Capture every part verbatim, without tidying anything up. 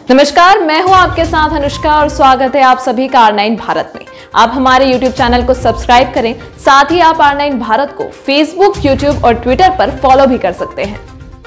नमस्कार, मैं हूं आपके साथ अनुष्का और स्वागत है आप सभी का आर नाइन भारत में। आप हमारे यूट्यूब चैनल को सब्सक्राइब करें, साथ ही आप आर नाइन भारत को फेसबुक, यूट्यूब और ट्विटर पर फॉलो भी कर सकते हैं।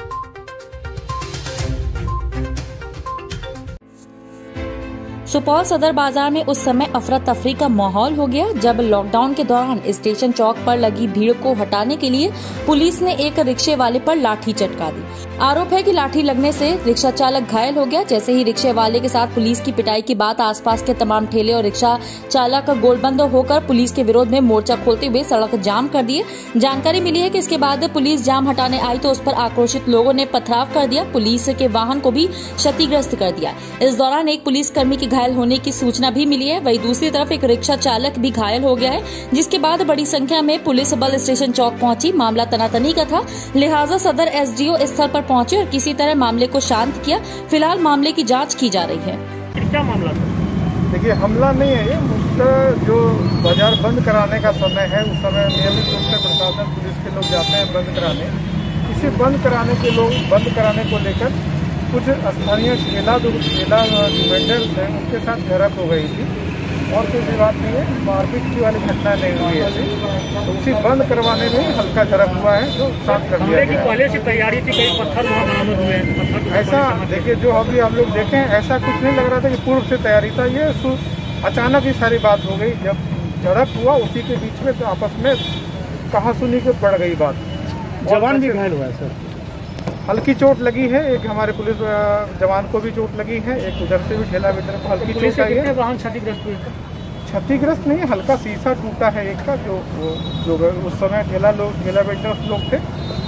सुपौल सदर बाजार में उस समय अफरा तफरी का माहौल हो गया जब लॉकडाउन के दौरान स्टेशन चौक पर लगी भीड़ को हटाने के लिए पुलिस ने एक रिक्शे वाले पर लाठी चटका दी। आरोप है कि लाठी लगने से रिक्शा चालक घायल हो गया। जैसे ही रिक्शे वाले के साथ पुलिस की पिटाई की बात आसपास के तमाम ठेले और रिक्शा चालक गोलबंद होकर पुलिस के विरोध में मोर्चा खोलते हुए सड़क जाम कर दिए। जानकारी मिली है कि इसके बाद पुलिस जाम हटाने आई तो उस पर आक्रोशित लोगों ने पथराव कर दिया, पुलिस के वाहन को भी क्षतिग्रस्त कर दिया। इस दौरान एक पुलिसकर्मी की घायल होने की सूचना भी मिली है। वहीं दूसरी तरफ एक रिक्शा चालक भी घायल हो गया है, जिसके बाद बड़ी संख्या में पुलिस बल स्टेशन चौक पहुंची। मामला तनातनी का था, लिहाजा सदर एसडीओ स्थल पर पहुंचे और किसी तरह मामले को शांत किया। फिलहाल मामले की जांच की जा रही है। क्या मामला था? देखिए, हमला नहीं है ये, उसका जो बाजार बंद कराने का समय है उस समय नियमित रूप से प्रशासन पुलिस के लोग जाते हैं बंद कराने। इसे बंद कराने के लोग बंद कराने को लेकर कुछ स्थानीय ठेला ठेला वेंडर्स हैं, उनके साथ झड़प हो गई थी और कोई विवाद नहीं है, मारपीट की वाली घटना नहीं हुई है। तो उसी बंद करवाने में हल्का झड़प हुआ है जो शांत कर दिया गया। पहले से तैयारी थी, कई पत्थर वहाँ बरामद हुए हैं। ऐसा देखिए, जो अभी हम लोग देखें ऐसा कुछ नहीं लग रहा था कि पूर्व से तैयारी था। ये अचानक ही सारी बात हो गई। जब झड़प हुआ उसी के बीच में तो आपस में कहा सुनी के पड़ गई बात। जवान भी घायल हुआ है सर, हल्की चोट लगी है। एक हमारे पुलिस जवान को भी चोट लगी है, एक उधर से भी ठेला वेंडर को हल्की चोट आई है। वाहन क्षतिग्रस्त हुए? क्षतिग्रस्त नहीं है, हल्का शीशा टूटा है एक का। जो जो उस समय ठेला लोग ठेला वेंडर लोग थे,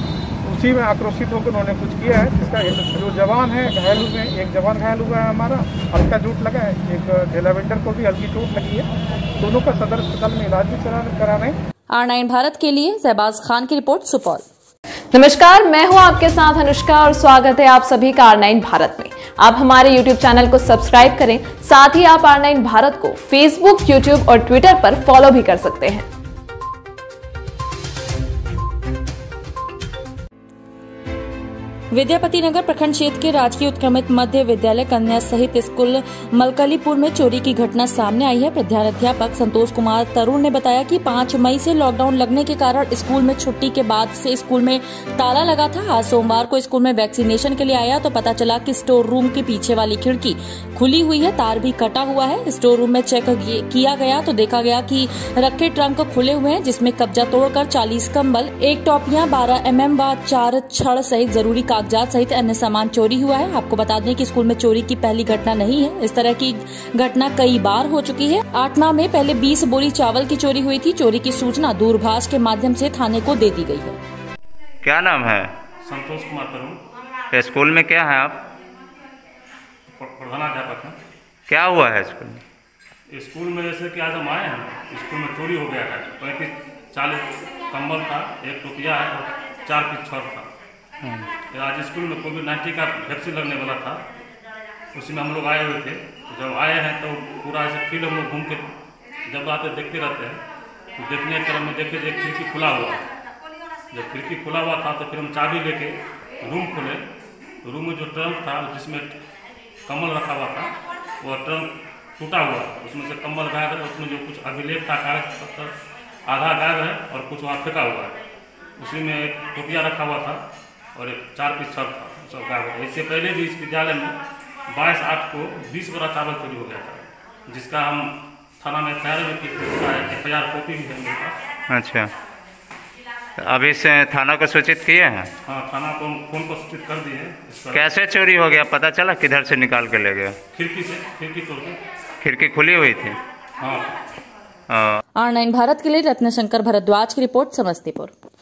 उसी में आक्रोशित होकर उन्होंने कुछ किया है, जिसका जो जवान है घायल हुए हैं। एक जवान घायल हुआ है हमारा, हल्का चोट लगा है। एक ठेला वेंडर को भी हल्की चोट लगी है। दोनों का सदर अस्पताल में इलाज भी करा रहे हैं। आर नाइन भारत के लिए शहबाज खान की रिपोर्ट, सुपौल। नमस्कार, मैं हूं आपके साथ अनुष्का और स्वागत है आप सभी का आर नाइन भारत में। आप हमारे यूट्यूब चैनल को सब्सक्राइब करें, साथ ही आप आर नाइन भारत को फेसबुक, यूट्यूब और ट्विटर पर फॉलो भी कर सकते हैं। विद्यापति नगर प्रखंड क्षेत्र के राजकीय उत्क्रमित मध्य विद्यालय कन्या सहित स्कूल मलकलीपुर में चोरी की घटना सामने आई है। प्रधानाध्यापक संतोष कुमार तरुण ने बताया कि पाँच मई से लॉकडाउन लगने के कारण स्कूल में छुट्टी के बाद से स्कूल में ताला लगा था। आज सोमवार को स्कूल में वैक्सीनेशन के लिए आया तो पता चला कि स्टोर रूम के पीछे वाली खिड़की खुली हुई है, तार भी कटा हुआ है। स्टोर रूम में चेक किया गया तो देखा गया कि रखे ट्रंक खुले हुए हैं, जिसमें कब्जा तोड़कर चालीस कंबल, एक टॉपियां, बारह एम एम व चार छड़ सहित जरूरी कागजात सहित अन्य सामान चोरी हुआ है। आपको बता दें कि स्कूल में चोरी की पहली घटना नहीं है, इस तरह की घटना कई बार हो चुकी है। आठ माह में पहले बीस बोरी चावल की चोरी हुई थी। चोरी की सूचना दूरभाष के माध्यम से थाने को दे दी गई है। क्या नाम है? संतोष कुमार तरुण। स्कूल में क्या है आप? प्रधानाध्यापक हैं। क्या हुआ है स्कूल में? स्कूल में जैसे कि आज हम आए हैं, स्कूल में चोरी हो गया है। पैंतीस चालीस कंबल था, एक टोपिया है और चार पीस छड़ था। आज स्कूल में कोविड नाइन्टीन का वैक्सीन लगने वाला था, उसी में हम लोग आए हुए थे। तो जब आए हैं तो पूरा ऐसे फील्ड हम लोग घूम के जब आते देखते रहते हैं, तो देखने के क्रम में देखे एक खिड़की खुला हुआ। जब खिड़की खुला हुआ था तो फिर हम चाबी लेके रूम खोले। तो रूम में जो ट्रंक था जिसमें कम्बल रखा हुआ था, वो ट्रंक टूटा हुआ, उसमें से कम्बल गायब है। उसमें जो कुछ अभिलेख था, कागज पत्तर आधा गायब है और कुछ वहाँ फेंका हुआ है। उसी में एक टोपिया रखा हुआ था और एक चार पीस छड़ था, सब गायब है। इससे पहले भी इस विद्यालय में बाईस आठ को बीस बोरा चावल चोरी हो गया था, जिसका हम थाना में एफ आई आर भी की, एफ आई आर कॉपी भी है मेरे पास। अच्छा, अभी से थाना को सूचित किए हैं? हाँ, थाना को फोन को सूचित कर दिए। कैसे चोरी हो गया पता चला? किधर से निकाल के ले गया? खिड़की से, खिड़की तोड़ के। खिड़की खुली हुई थी? हाँ। आर नाइन भारत के लिए रत्नशंकर भारद्वाज की रिपोर्ट, समस्तीपुर।